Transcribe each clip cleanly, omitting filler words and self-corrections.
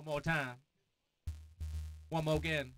more time. One more again.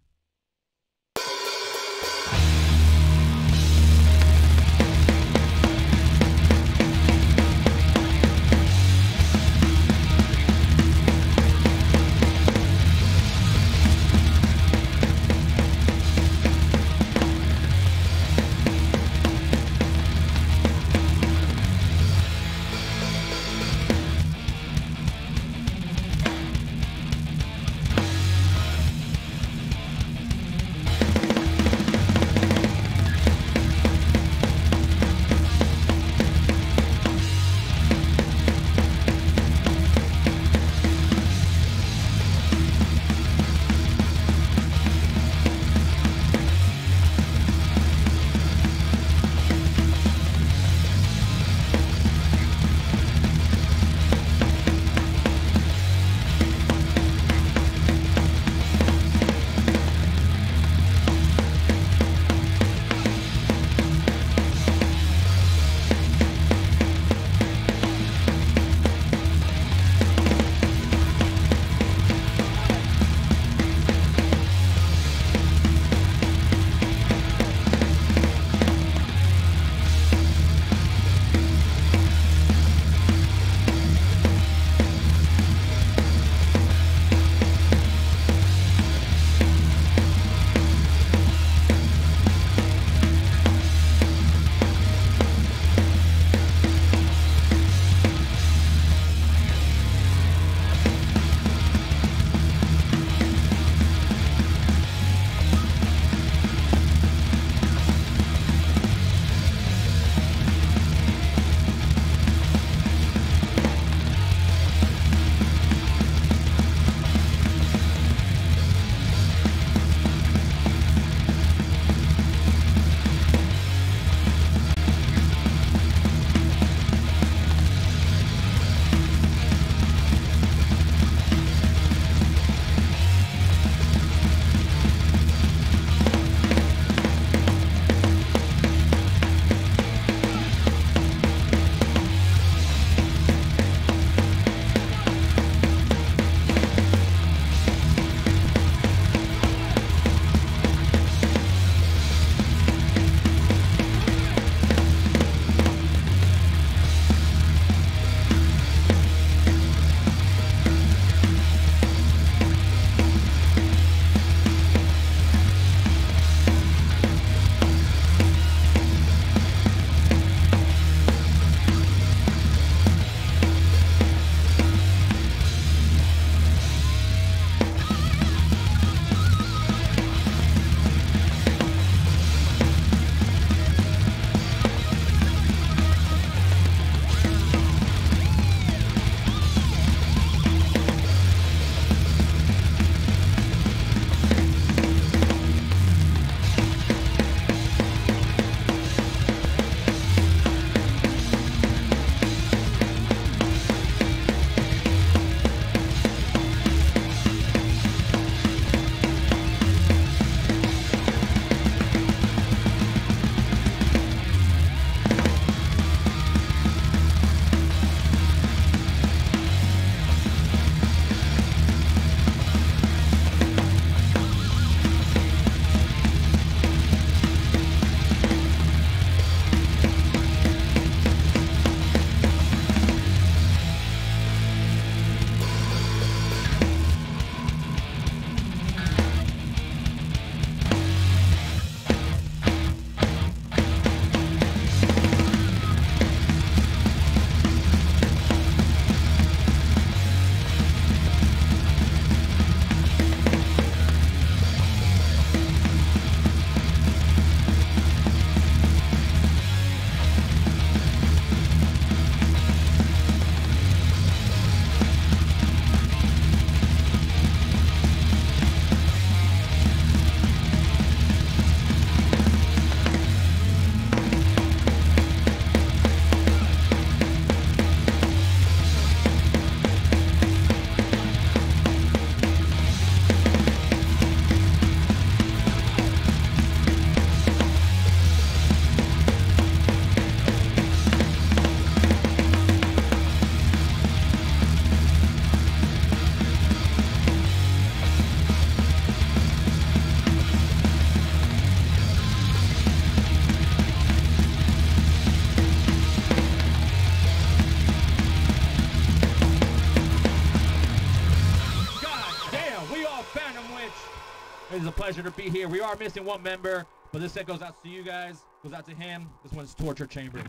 pleasure to be here. We are missing one member, but this set goes out to you guys, goes out to him. This one's Torture Chamber.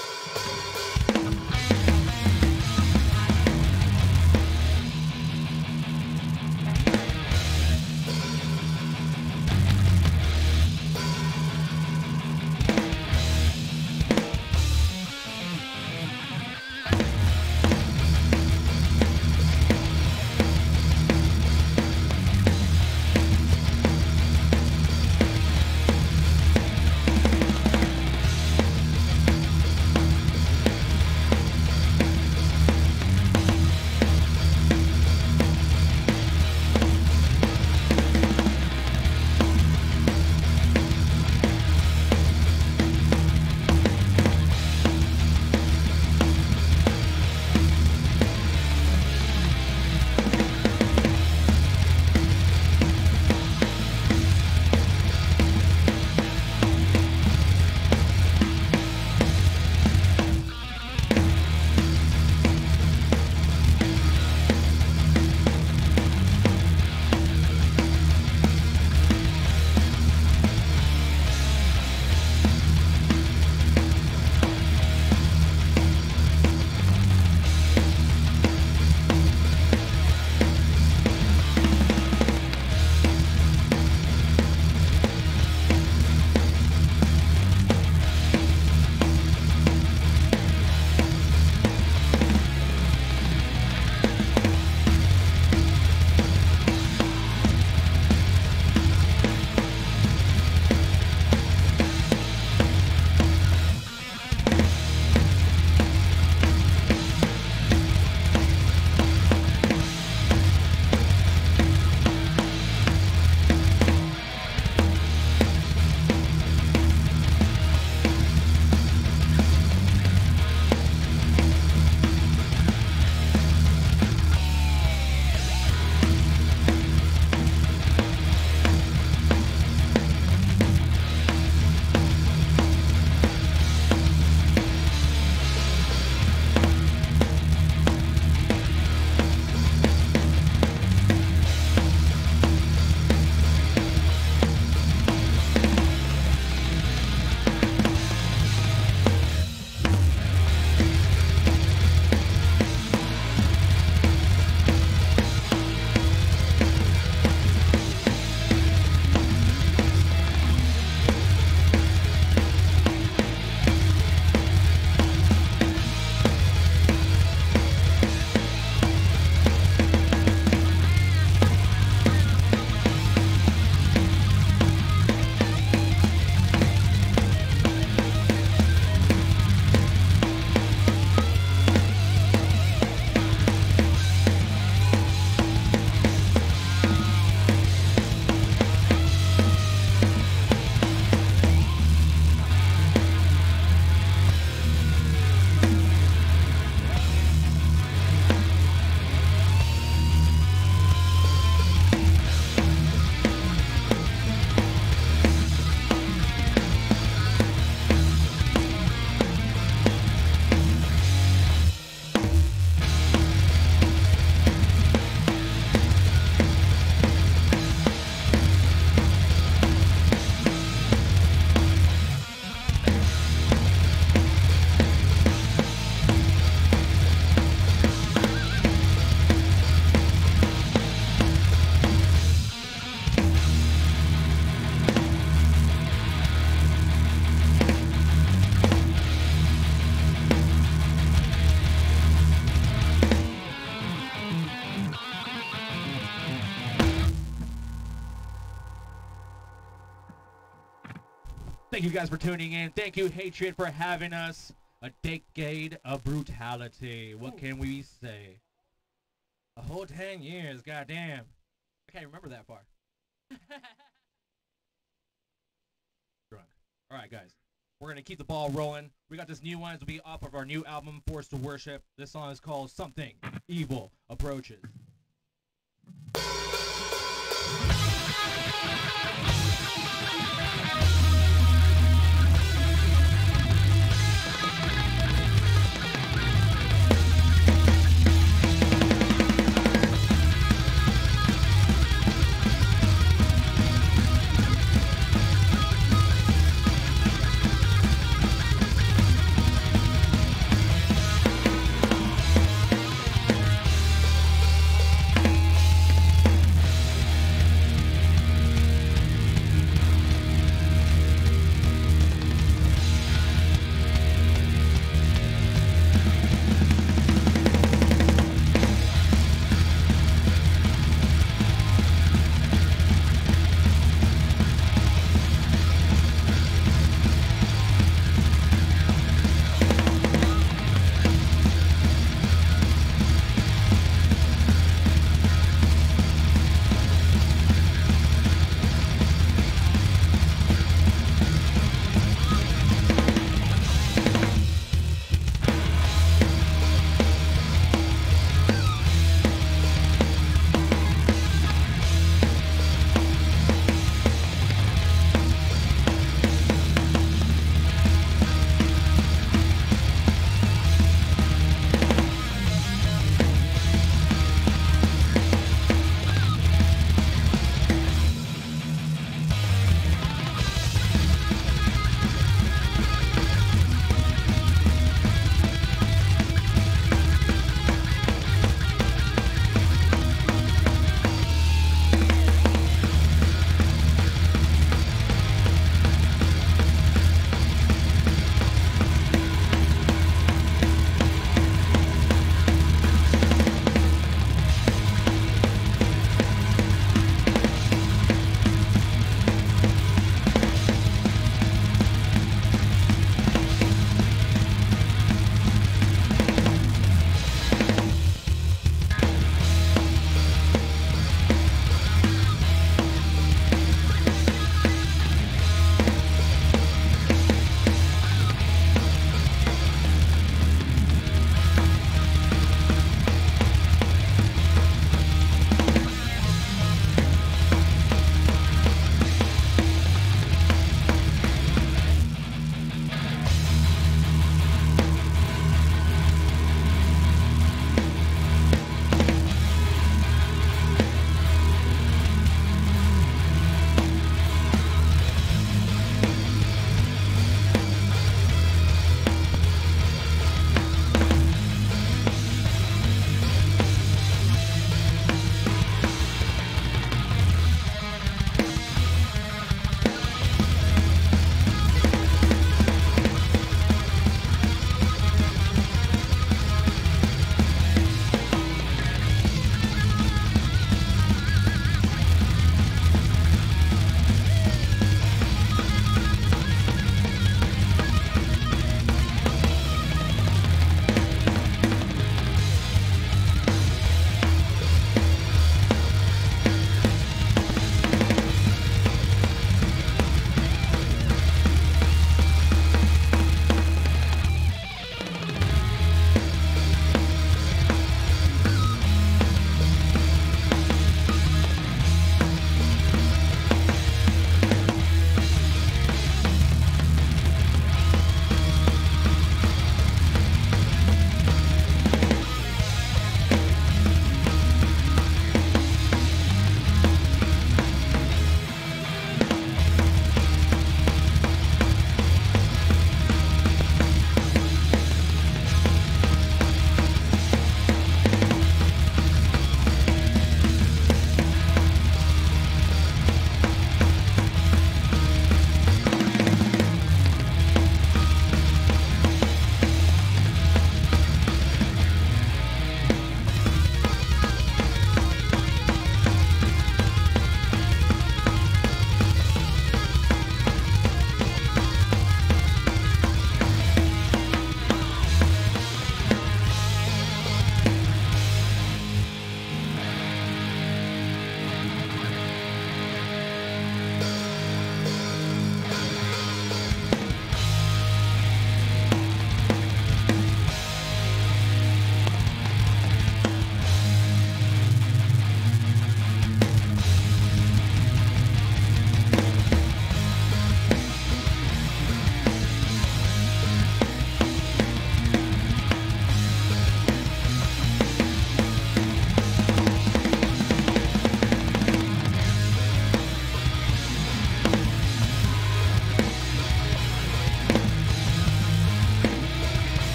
Thank you guys for tuning in. Thank you, Hatred, for having us. A decade of brutality. What can we say? A whole 10 years, goddamn. I can't remember that far. Drunk. All right, guys. We're going to keep the ball rolling. We got this new one. It'll be off of our new album, Forced to Worship. This song is called Something Evil Approaches.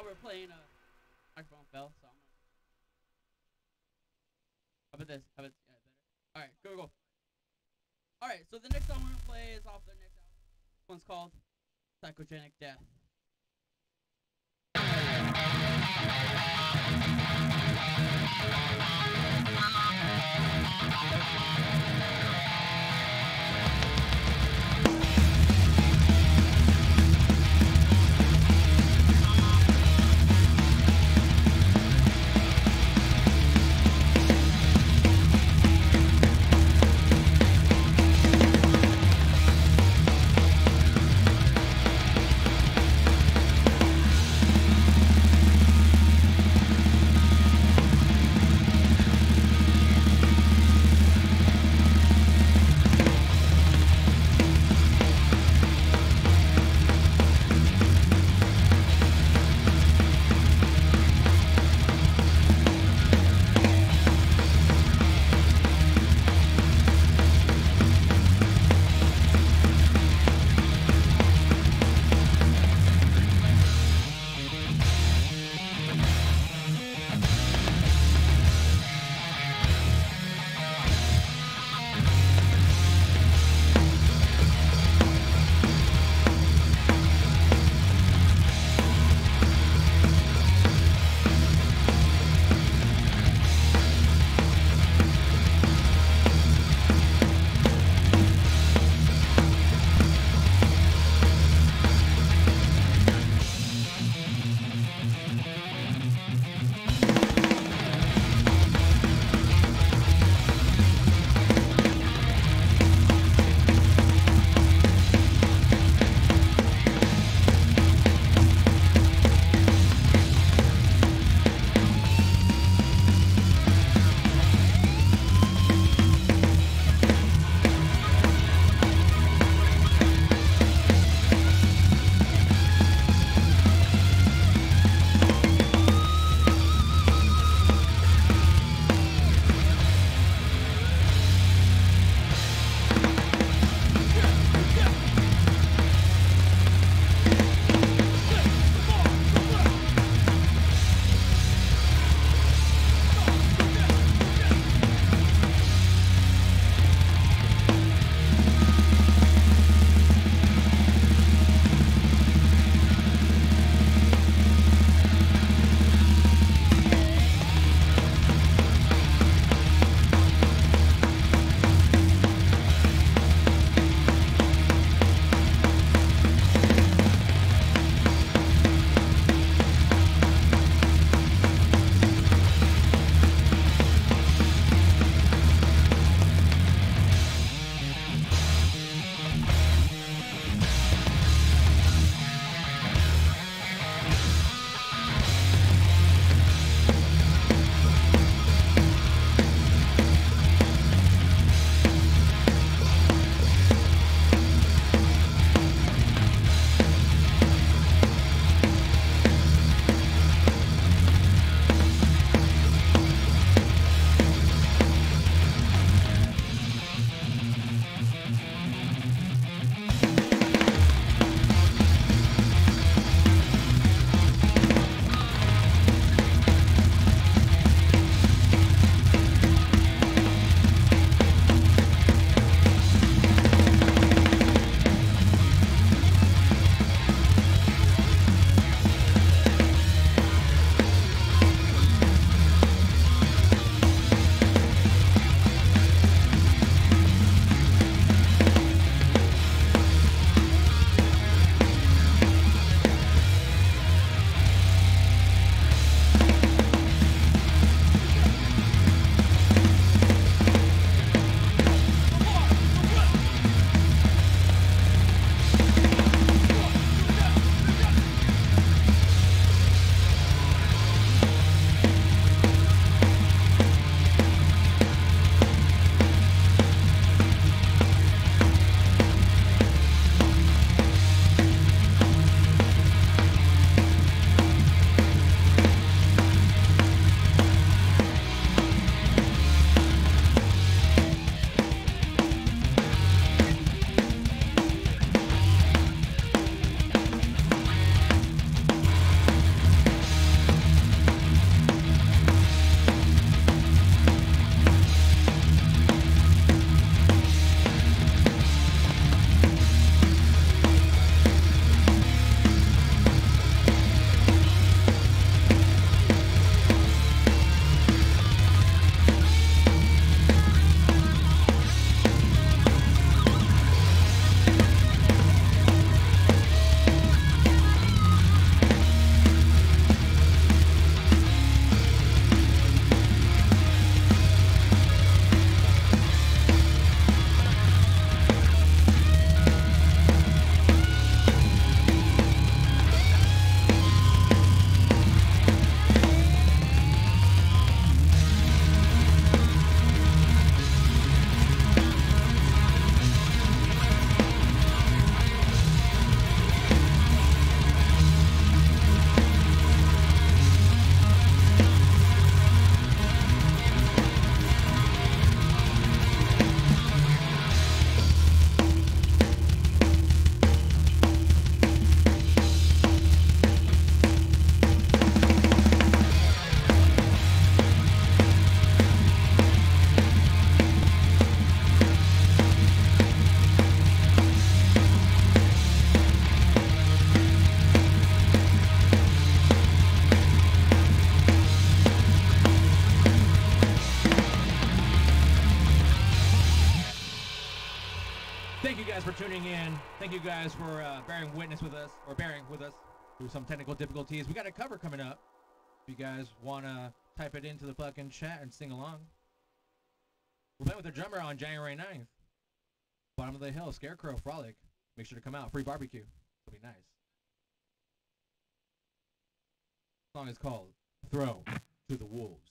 while we're playing, microphone fell, so I'm gonna. How about this? How about yeah, better? All right, go. All right, so the next song we're gonna play is off the next album. This one's called Psychogenic Death. Thank you guys for bearing witness with us, or bearing with us through some technical difficulties. We got a cover coming up. If you guys want to type it into the fucking chat and sing along. We're playing with a drummer on January 9th. Bottom of the Hill, Scarecrow Frolic. Make sure to come out. Free barbecue. It'll be nice. The song is called Throw to the Wolves.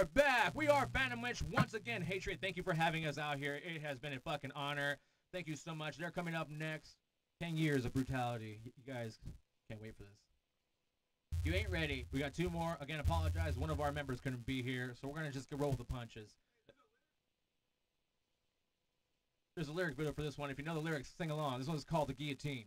back. We are Phantom Witch once again. Hatred, thank you for having us out here. It has been a fucking honor. Thank you so much. They're coming up next. 10 years of brutality. You guys can't wait for this. You ain't ready. We got 2 more. Again, apologize. One of our members couldn't be here, so we're going to just roll with the punches. There's a lyric video for this one. If you know the lyrics, sing along. This one's called The Guillotine.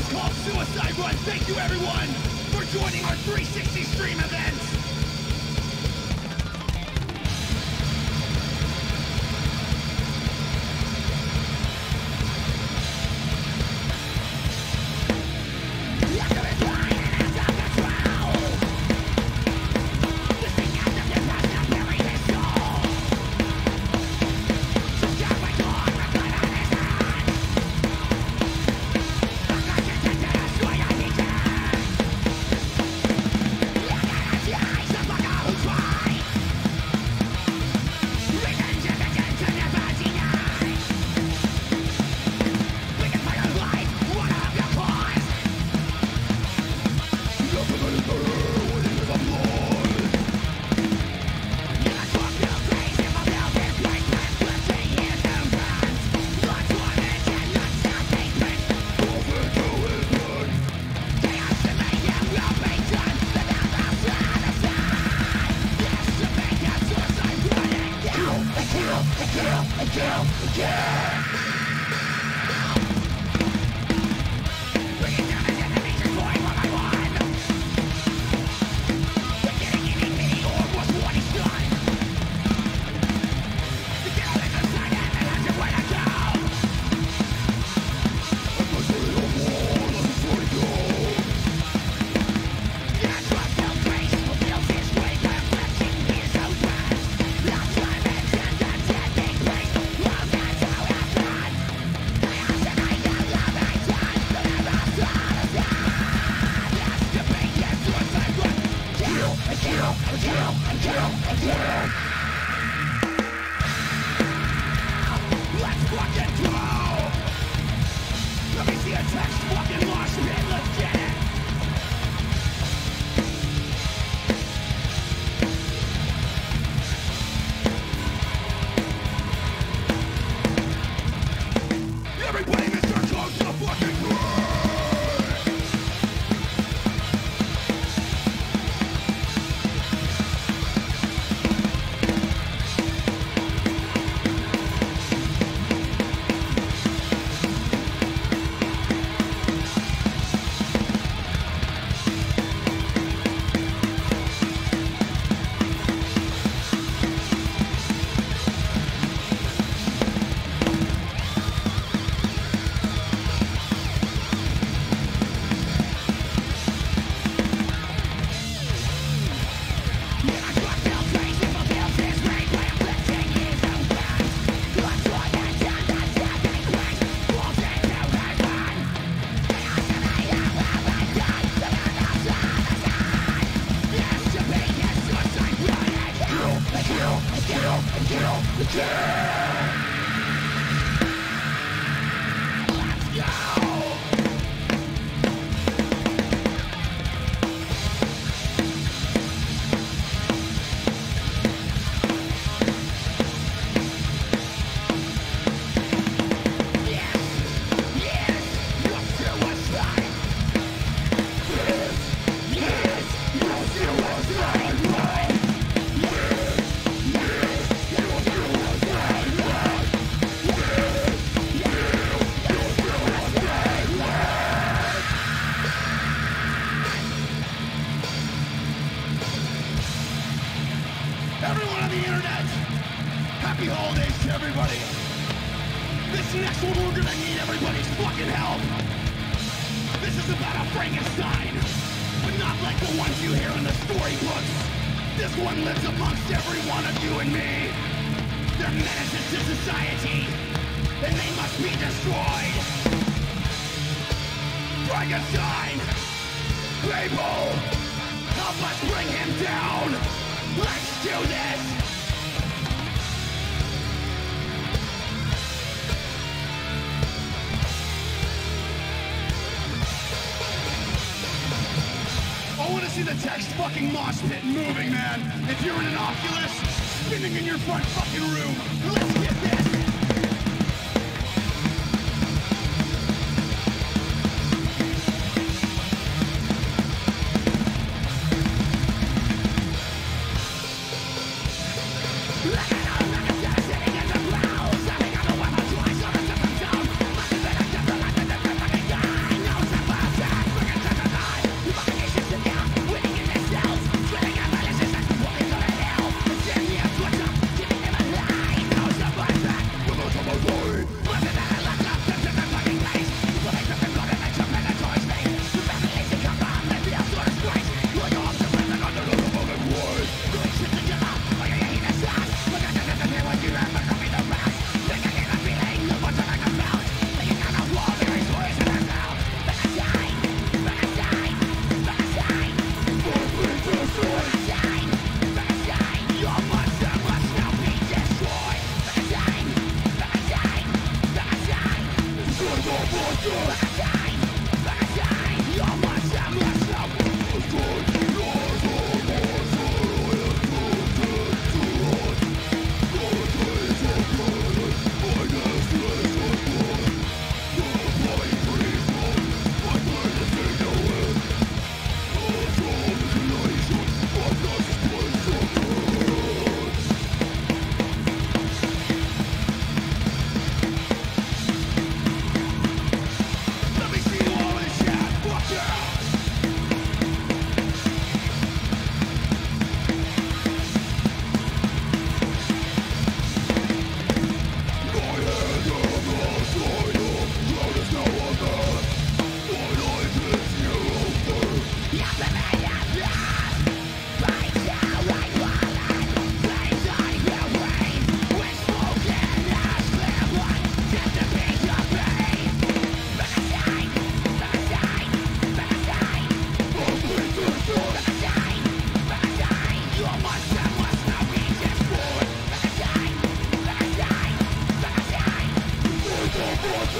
called Suicide Run. Thank you everyone for joining our 360 stream event.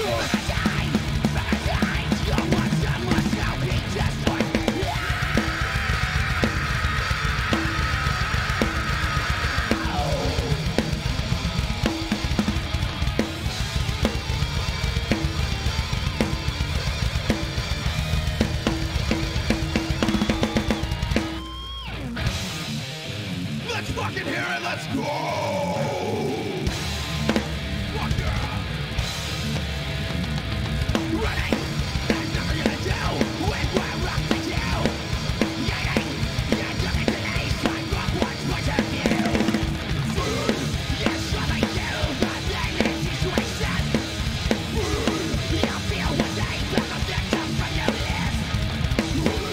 Let's fucking hear it, let's go! Fuck yeah! Ready? There's nothing you can do with what rock to do! You're looking to the east side, rock one's point of view! You surely do the thing in situation! You feel one day like a victim from your list!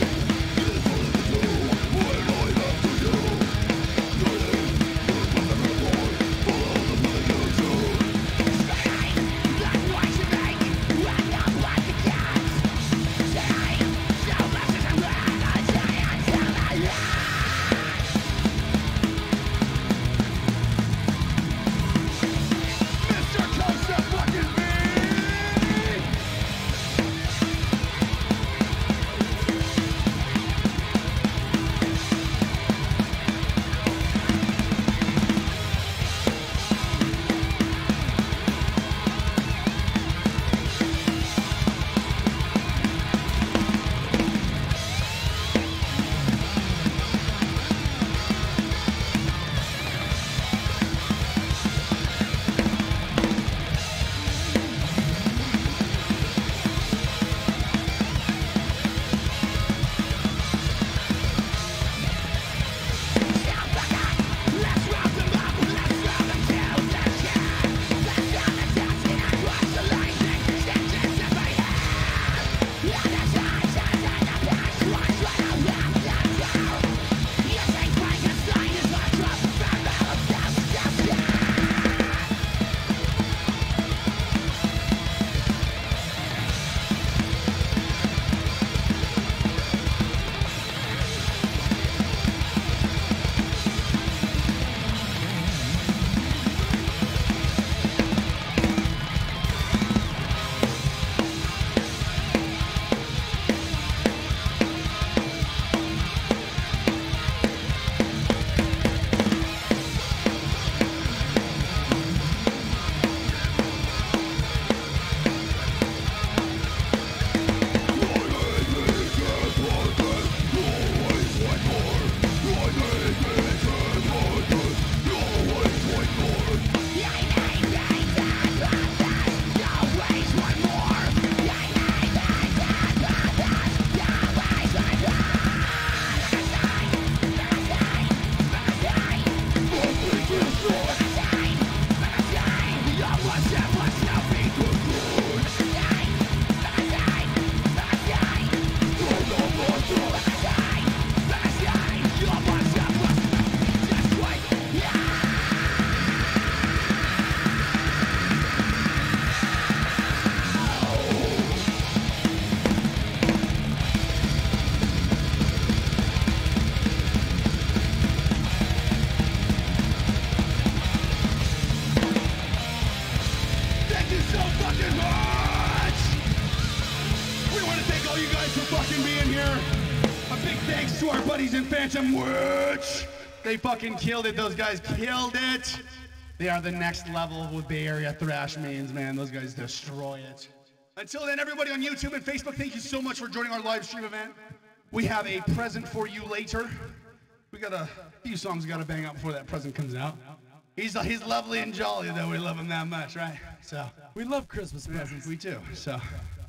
In Phantom Witch. They fucking killed it. Those guys killed it. They are the next level with Bay Area thrash mains, man. Those guys destroy it. Until then, everybody on YouTube and Facebook, thank you so much for joining our live stream event. We have a present for you later. We got a few songs we got to bang out before that present comes out. He's lovely and jolly, though. We love him that much, right? So We love Christmas presents. we do. So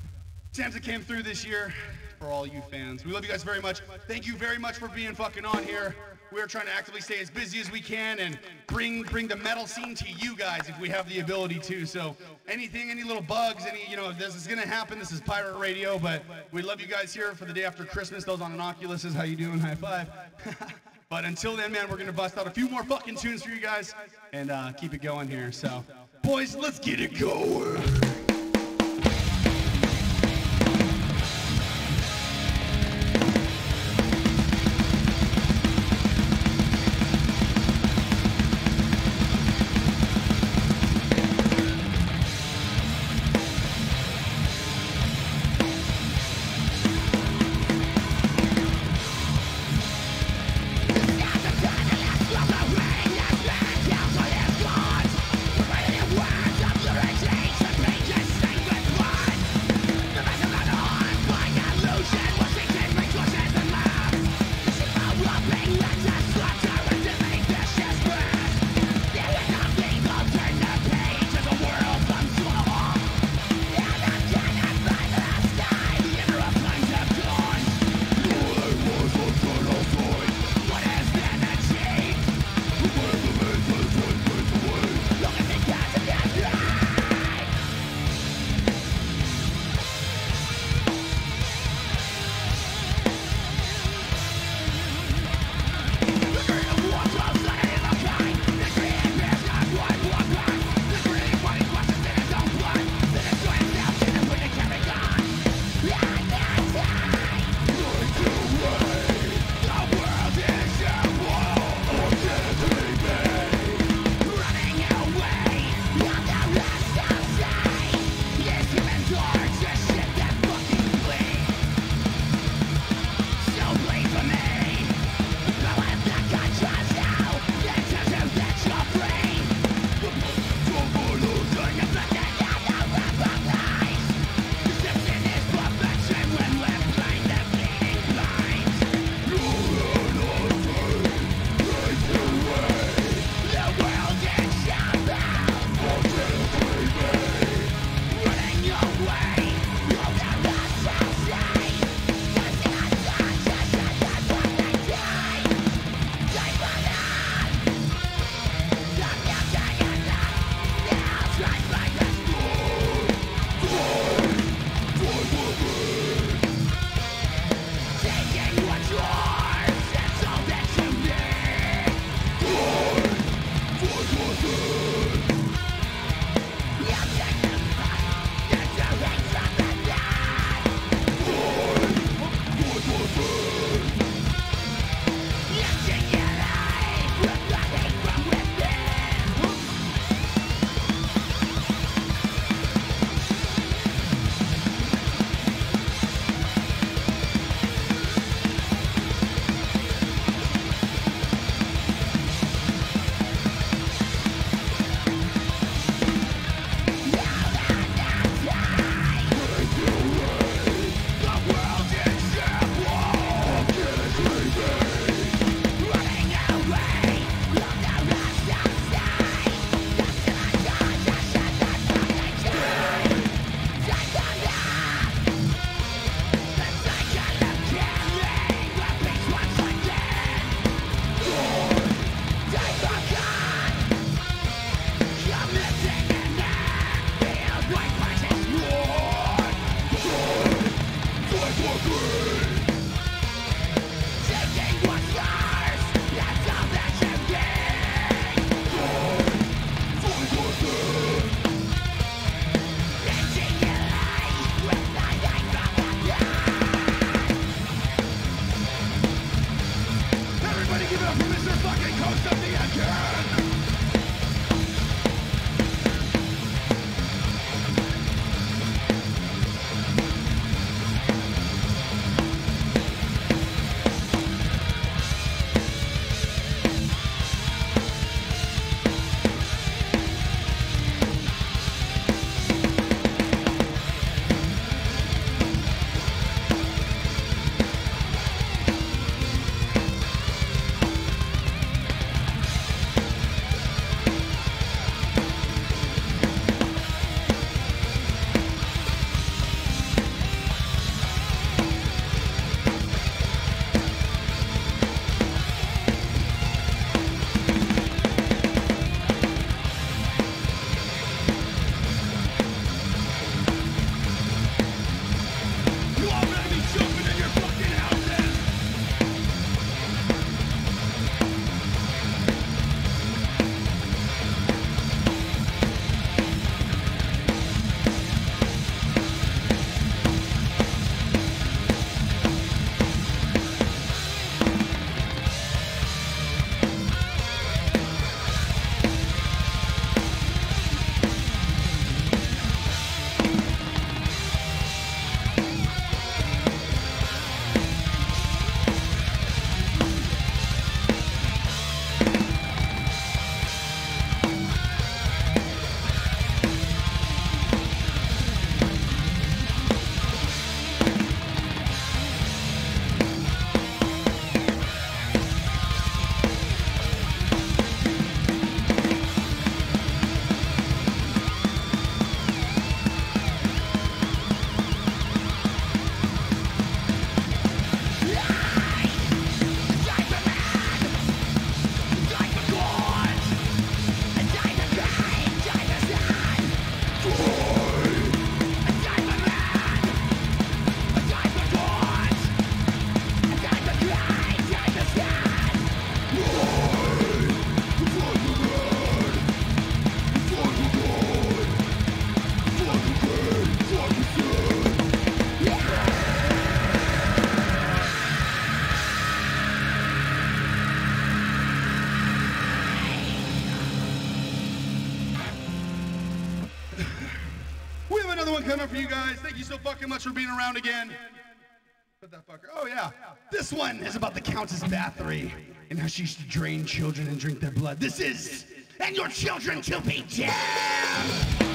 Samson came through this year. For all you fans, we love you guys very much. Thank you very much for being fucking on here. We're trying to actively stay as busy as we can and bring the metal scene to you guys if we have the ability to. So anything, any little bugs, this is gonna happen. This is Pirate Radio, but we love you guys here for the day after Christmas. Those on an Oculuses, how you doing? High five. But until then, man, we're gonna bust out a few more fucking tunes for you guys and keep it going here. So, boys, let's get it going. one coming for you guys. Thank you so fucking much for being around again. Put that fucker. Oh, yeah. This one is about the Countess Bathory and how she used to drain children and drink their blood. This is And Your Children to Be Damned.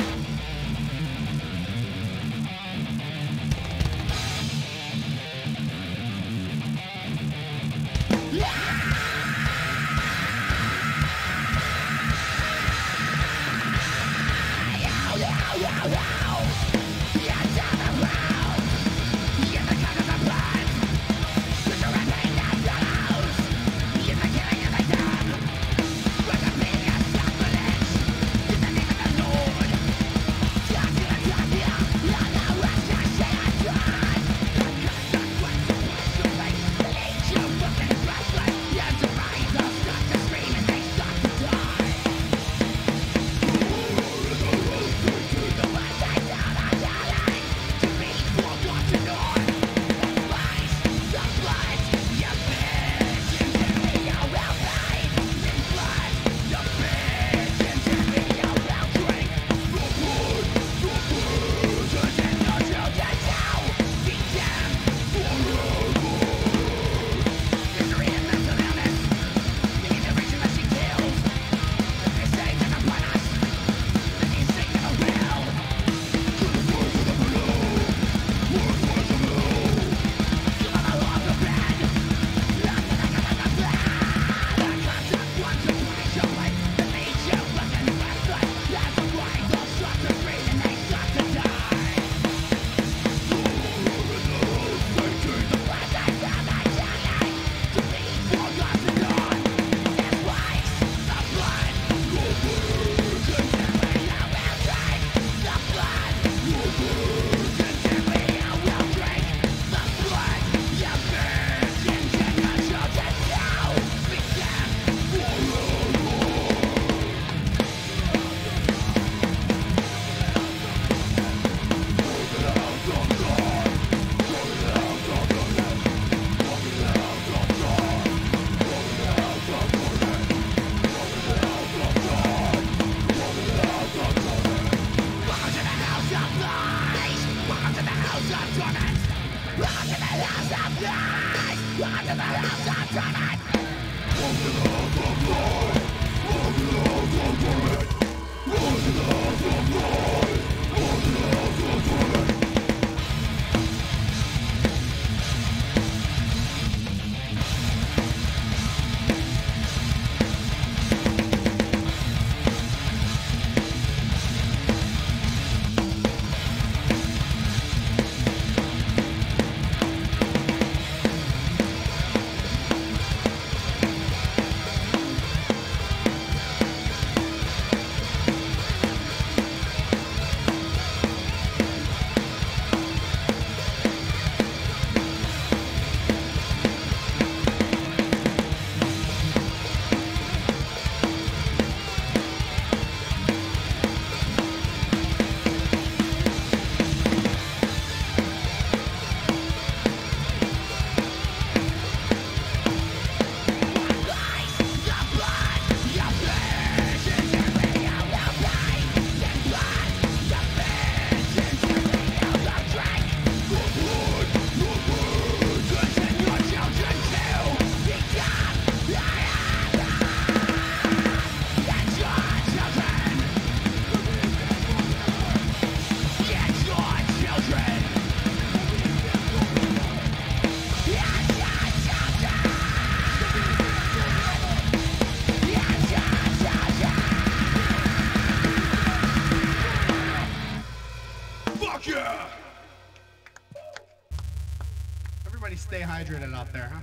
Stay hydrated out there,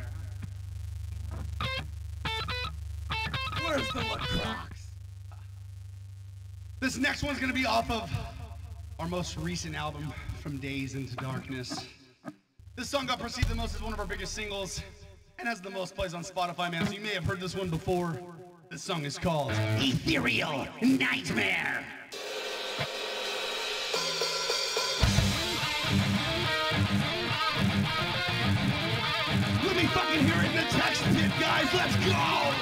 huh? Where's the one Crocs? This next one's gonna be off of our most recent album, From Days into Darkness. This song got perceived the most as one of our biggest singles and has the most plays on Spotify, man, so you may have heard this one before. This song is called Ethereal Nightmare. Let me fucking hear it in the text pit, guys. Let's go!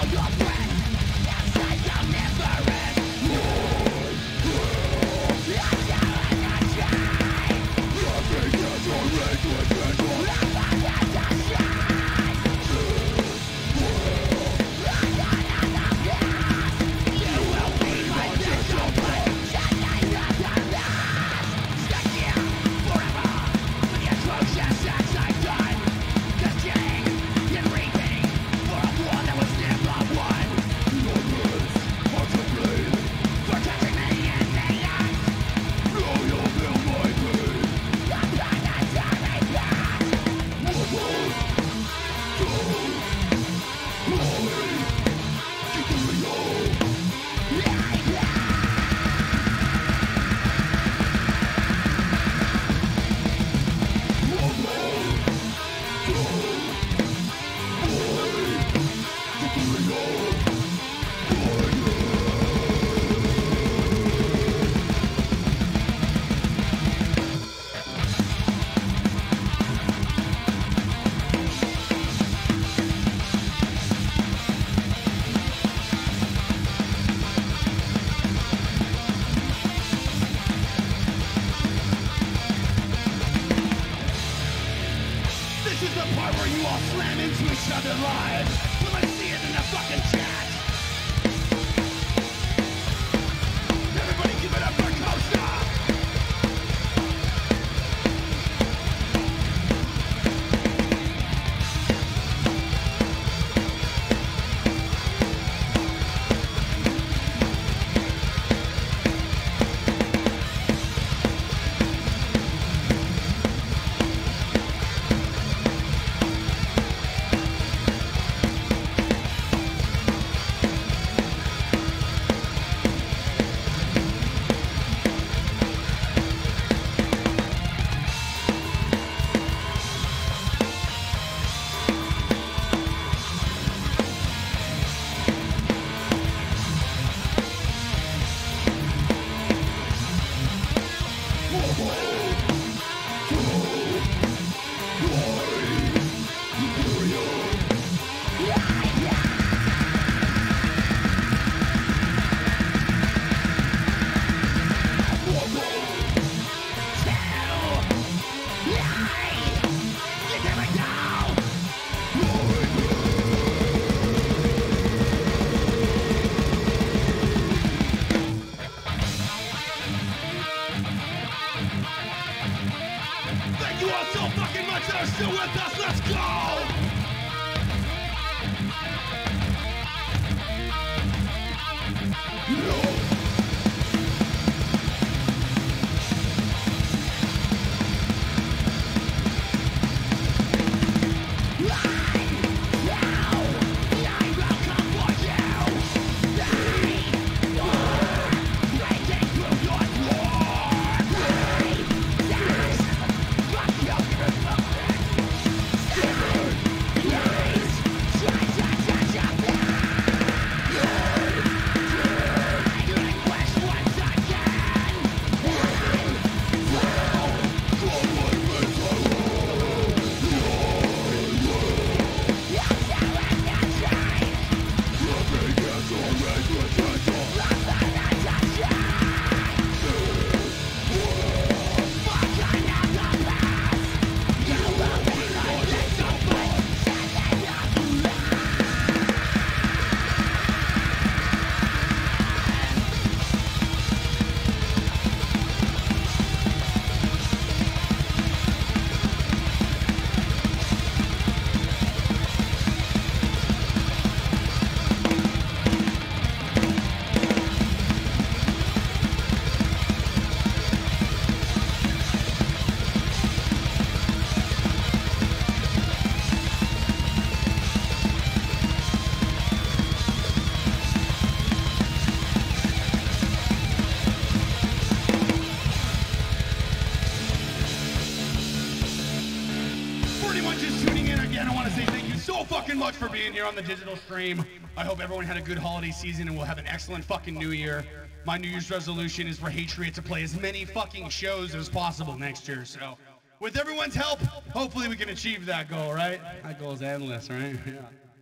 Much for being here on the digital stream. I hope everyone had a good holiday season and we'll have an excellent fucking new year. My New Year's resolution is for Hatred to play as many fucking shows as possible next year. So with everyone's help, hopefully we can achieve that goal, right? That goal is endless, right? Yeah.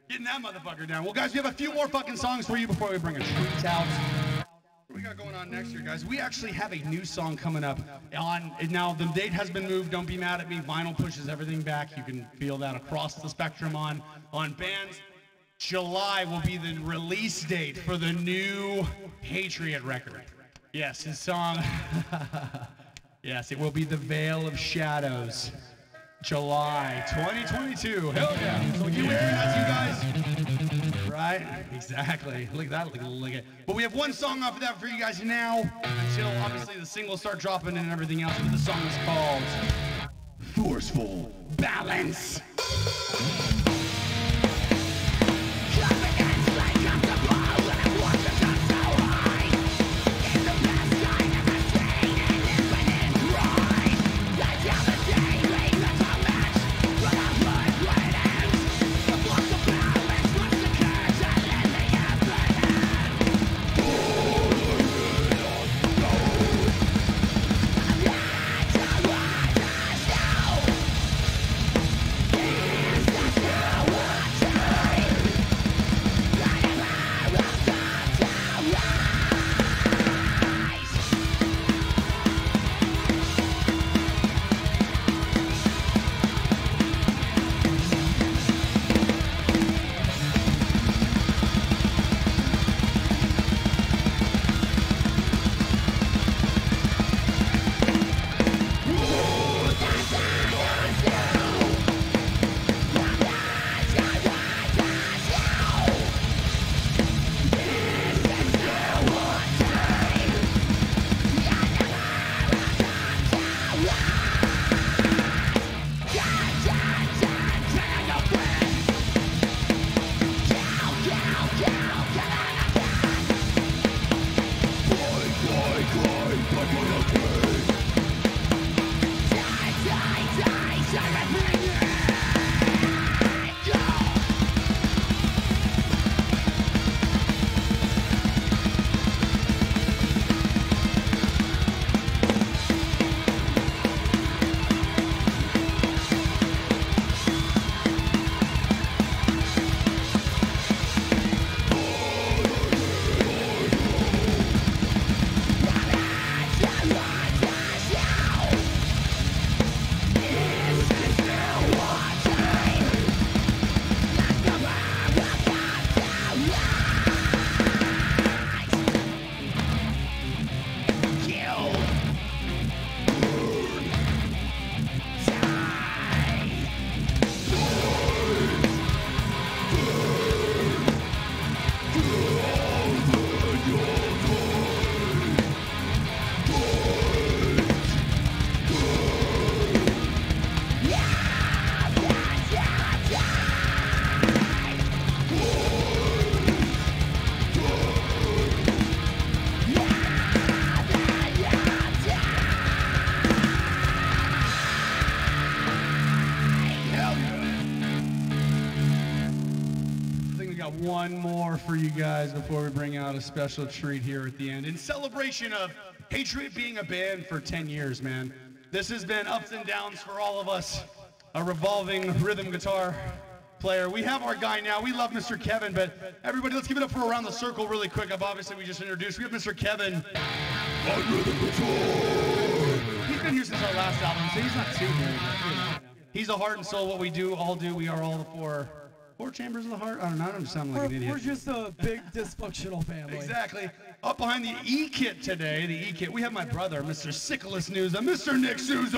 Getting that motherfucker down. Well, guys, we have a few more fucking songs for you before we bring a treat out. What we got going on next here, guys? We actually have a new song coming up. Now, the date has been moved. Don't be mad at me. Vinyl pushes everything back. You can feel that across the spectrum on bands. July will be the release date for the new Patriot record. Yes, his song. Yes, it will be The Veil of Shadows. July 2022. Hell yeah. So you wearing that, you guys? Right? Exactly. Look at that. Look at it. But we have one song off of that for you guys now until obviously the singles start dropping and everything else. But the song is called Forceful Balance. One more for you guys before we bring out a special treat here at the end. In celebration of Patriot being a band for 10 years, man. This has been ups and downs for all of us. A revolving rhythm guitar player. We have our guy now. We love Mr. Kevin, but everybody, let's give it up for Around the Circle really quick. Obviously, we just introduced. We have Mr. Kevin on rhythm guitar. He's been here since our last album, so he's not too new. You know. He's a heart and soul. What we do, all do. We are all the four chambers of the heart? I don't know. I don't sound like an idiot. We're just a big dysfunctional family. Exactly. Up behind the E-Kit today, the E-Kit, we have my brother, Mr. Sickles News, Mr. Nick Souza.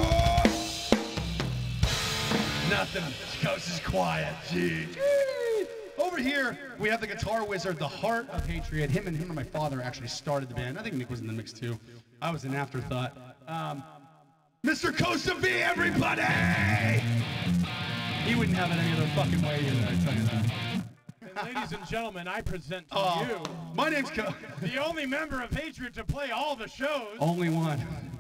Nothing. Coast is quiet. Gee. Over here, we have the guitar wizard, the heart of Patriot. Him and my father actually started the band. I think Nick was in the mix too. I was an afterthought. Mr. Costa B, everybody! He wouldn't have it any other fucking way either, I tell you that. And ladies and gentlemen, I present to you My name's the only member of Patriot to play all the shows, Only one.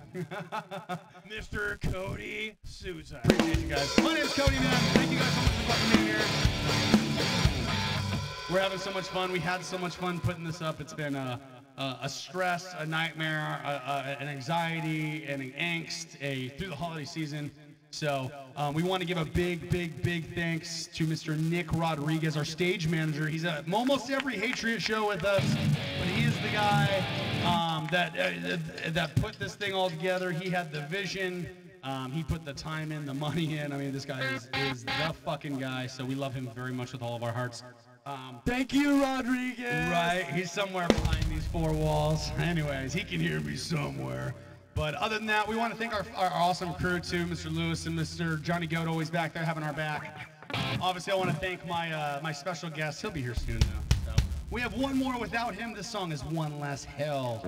Mr. Cody Souza. Appreciate you guys. My name's Cody, man. Thank you guys so much for fucking being here. We're having so much fun. We had so much fun putting this up. It's been a stress, a nightmare, an anxiety, and an angst through the holiday season. So we want to give a big thanks to Mr. Nick Rodriguez, our stage manager. He's at almost every Hatriot show with us, but he is the guy that put this thing all together. He had the vision. He put the time in, the money in. I mean, this guy is the fucking guy, so we love him very much with all of our hearts. Thank you, Rodriguez. Right, he's somewhere behind these four walls. Anyways, he can hear me somewhere. But other than that, we want to thank our awesome crew too, Mr. Lewis and Mr. Johnny Goat, always back there having our back. Obviously, I want to thank my special guest. He'll be here soon though. So we have one more without him. This song is One Last Hell.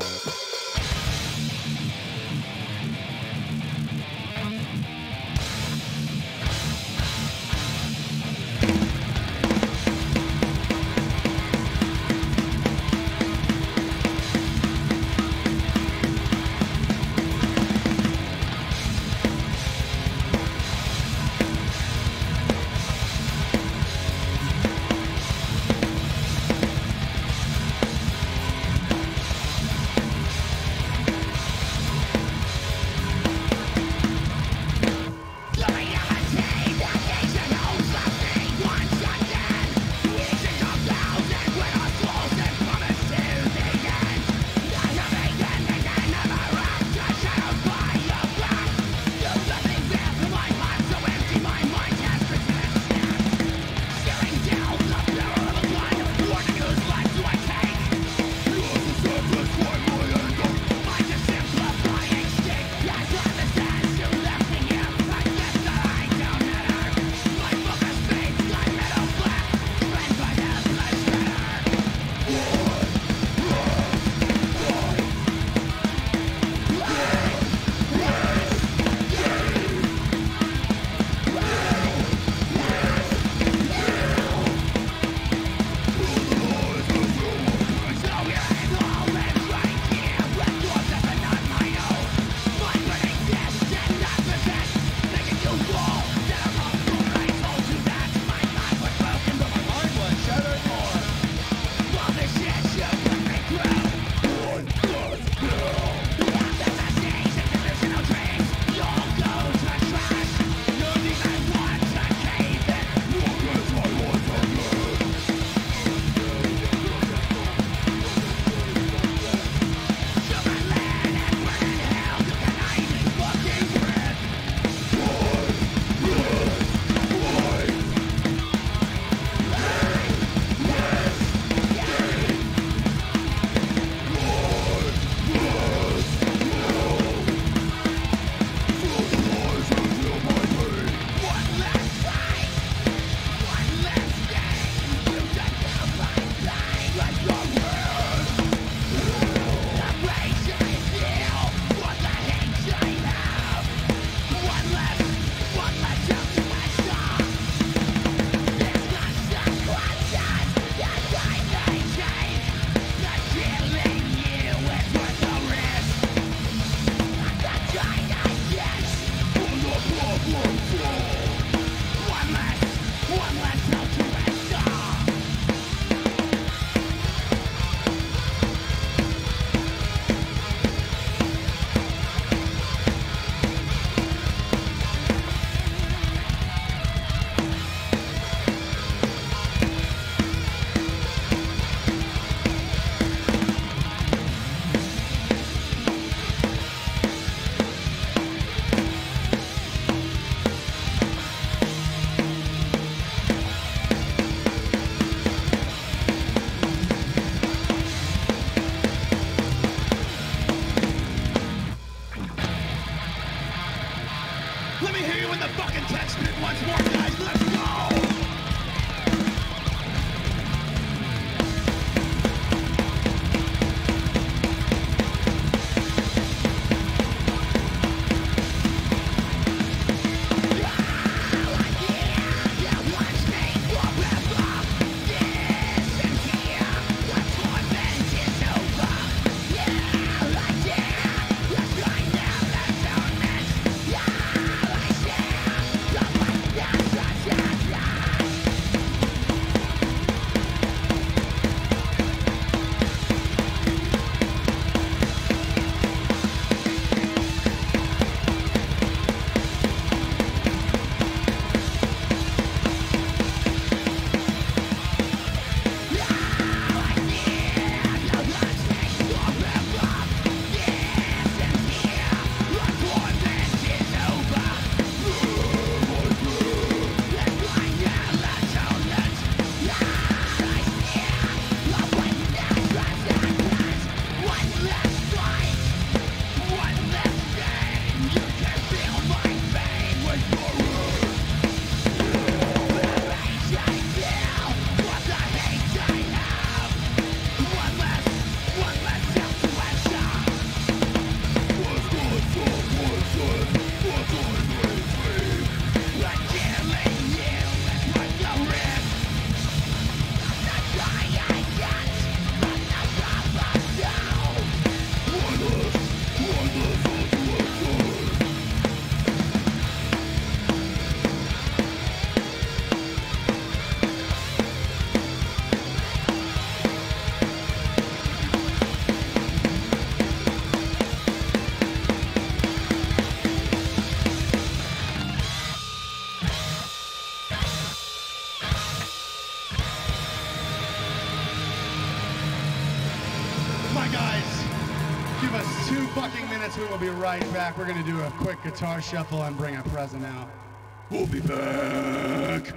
Give us 2 fucking minutes. We will be right back. We're gonna do a quick guitar shuffle and bring a present out. We'll be back.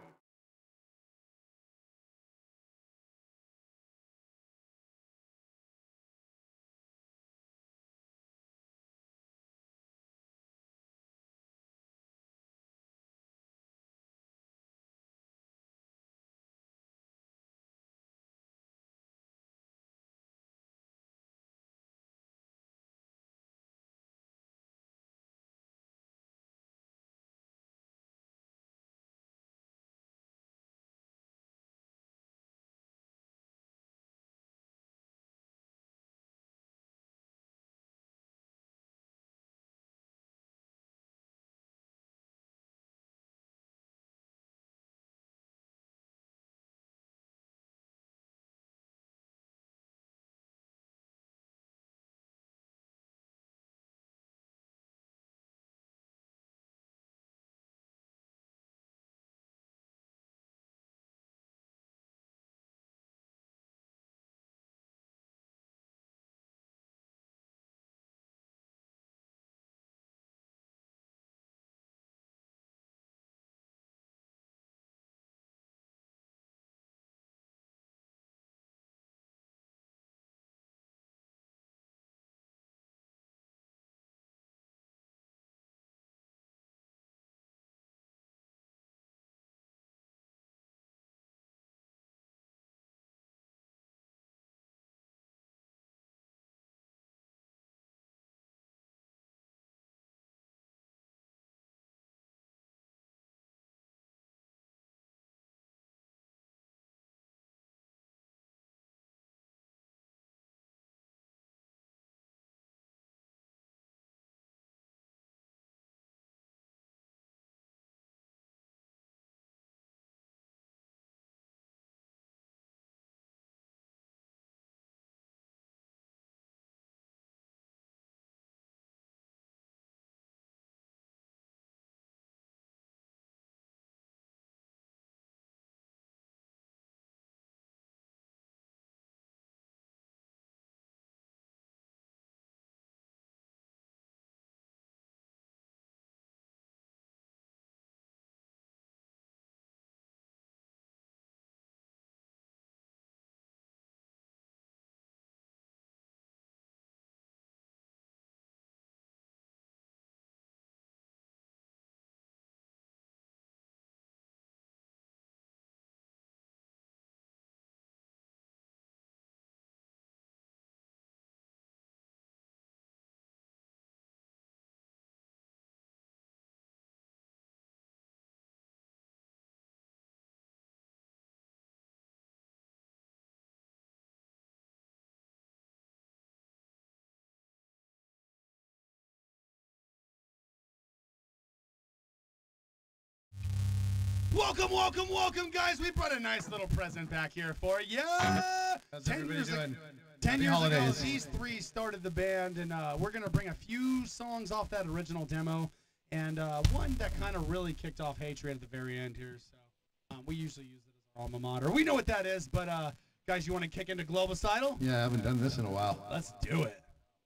Welcome, guys. We brought a nice little present back here for you. How's everybody doing? 10 Happy years holidays. ago, these 3 started the band, and we're going to bring a few songs off that original demo, and one that kind of really kicked off Hatred at the very end here. So we usually use it as our alma mater. We know what that is, but guys, you want to kick into Globocidal? Yeah, I haven't done this in a while. Let's do it.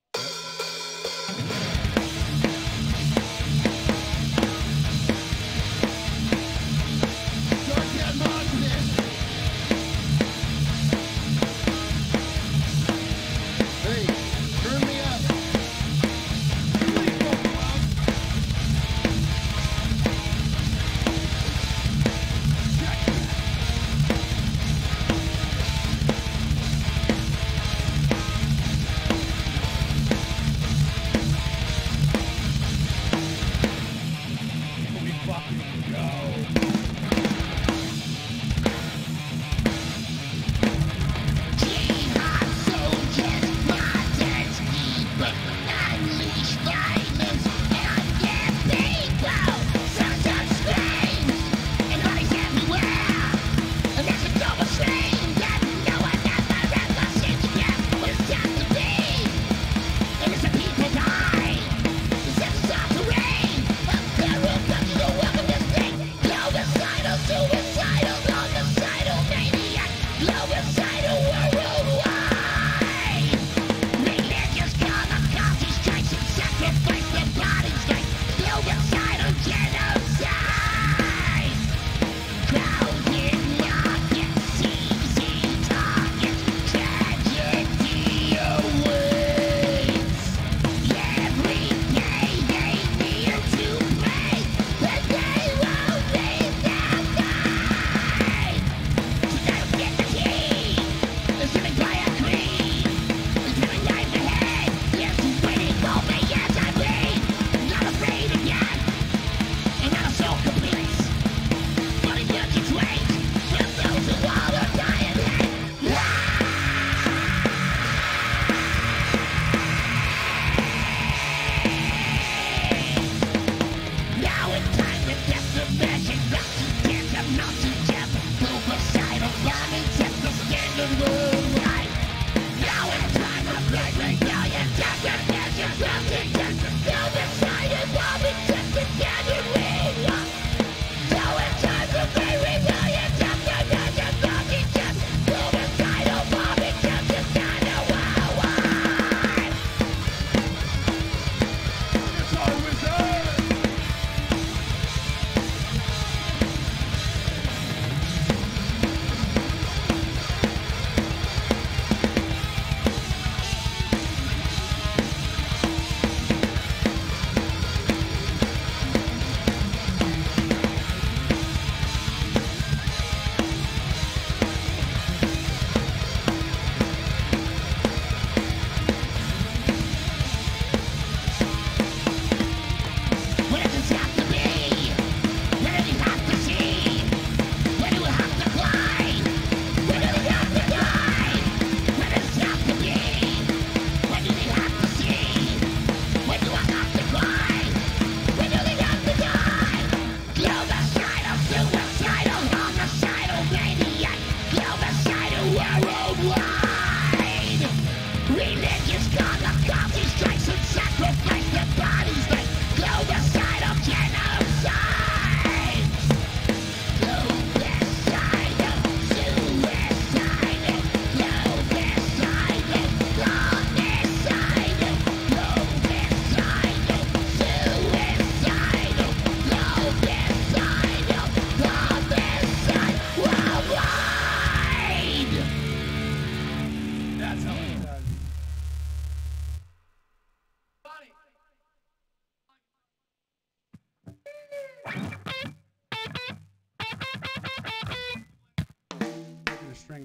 Hey, turn me up.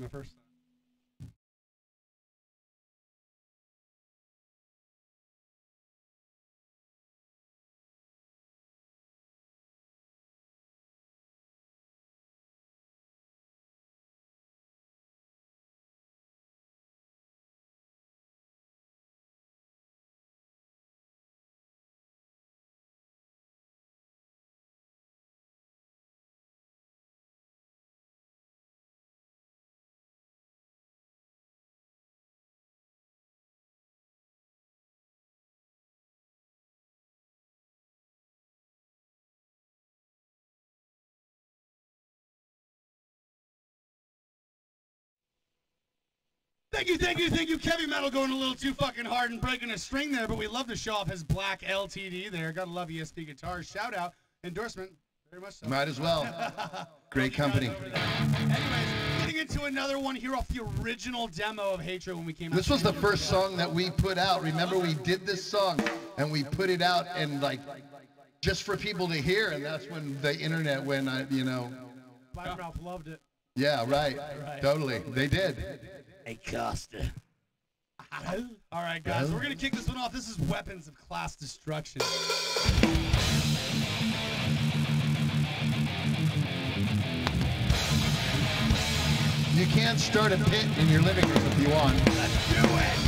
first time. Thank you. Kevin Metal going a little too fucking hard and breaking a string there, but we love to show off his black LTD there. Gotta love ESP Guitars. Shout out. Endorsement. Very much so. Might as well. Great company. Anyways, getting into another one here off the original demo of Hatred when we came out. This was the first song that we put out. Remember, we did this song and we put it out and like just for people to hear, and that's when the internet went, you know. Blabbermouth loved it. Yeah, right. Totally. They did. Hey, Costa. All right, guys, we're gonna kick this one off. This is Weapons of Class Destruction. You can start a pit in your living room if you want. Let's do it.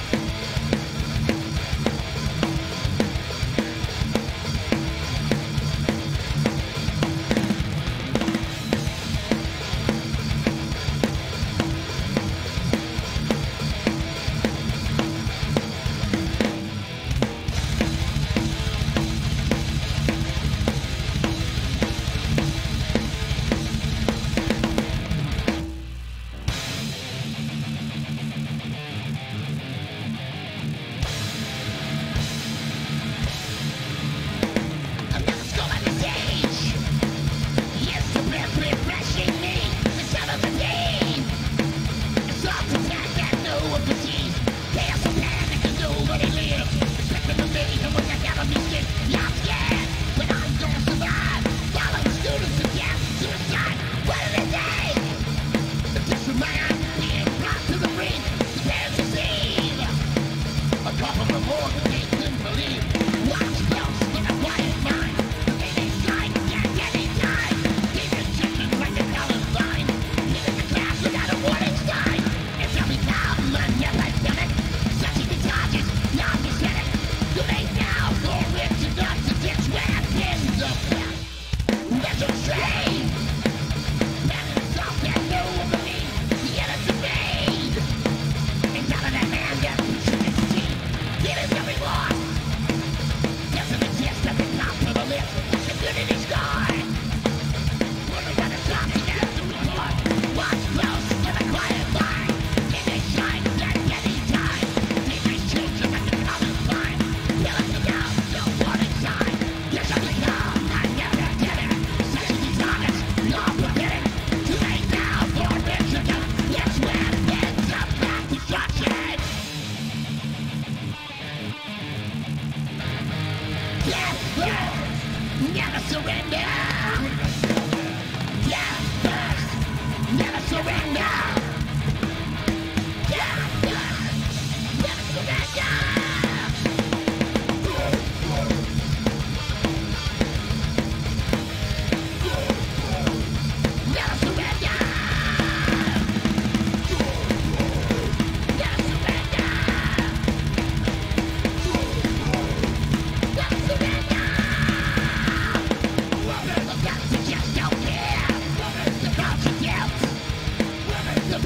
The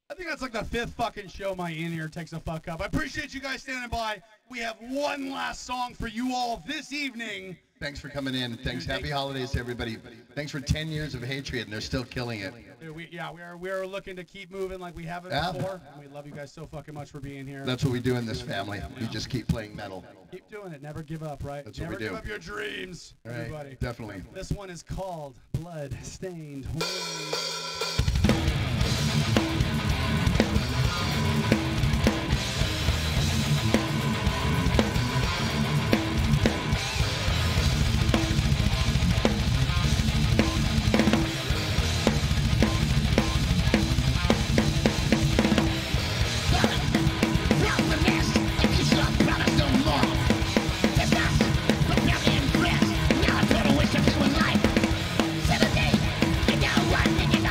I think that's like the 5th fucking show my in-ear takes a fuck up. I appreciate you guys standing by. We have one last song for you all this evening. Thanks for coming in. Thanks. Happy holidays to everybody. Thanks for 10 years of Hatred, and they're still killing it. Dude, we're looking to keep moving like we haven't Yeah. before. And we love you guys so fucking much for being here. That's what we do in this family. We just keep playing metal. Keep doing it. Never give up, right? That's what Never we do. give up your dreams, All right, everybody. definitely. This one is called Blood Stained Wings. Now I total waste of human life. 7 days, you know what?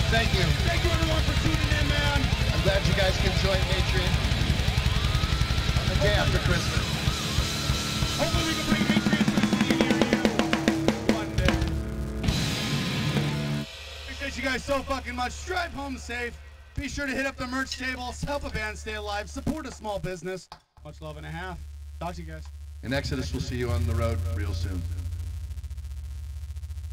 Thank you. Thank you everyone for tuning in, man. I'm glad you guys can join Hatred on the day after Christmas. Hopefully we can bring Hatred to a city near you one day. Appreciate you guys so fucking much. Drive home safe. Be sure to hit up the merch tables, help a band stay alive, support a small business. Much love and a half. Talk to you guys. In Exodus, we'll see you on the road real soon.